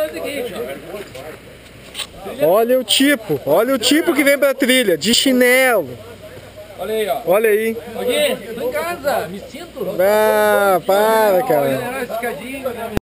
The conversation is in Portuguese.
Olha o tipo que vem pra trilha, de chinelo. Olha aí, ó. Olha aí. Aqui, eu tô em casa, me sinto. Ah, para, cara. Olha, escadinha.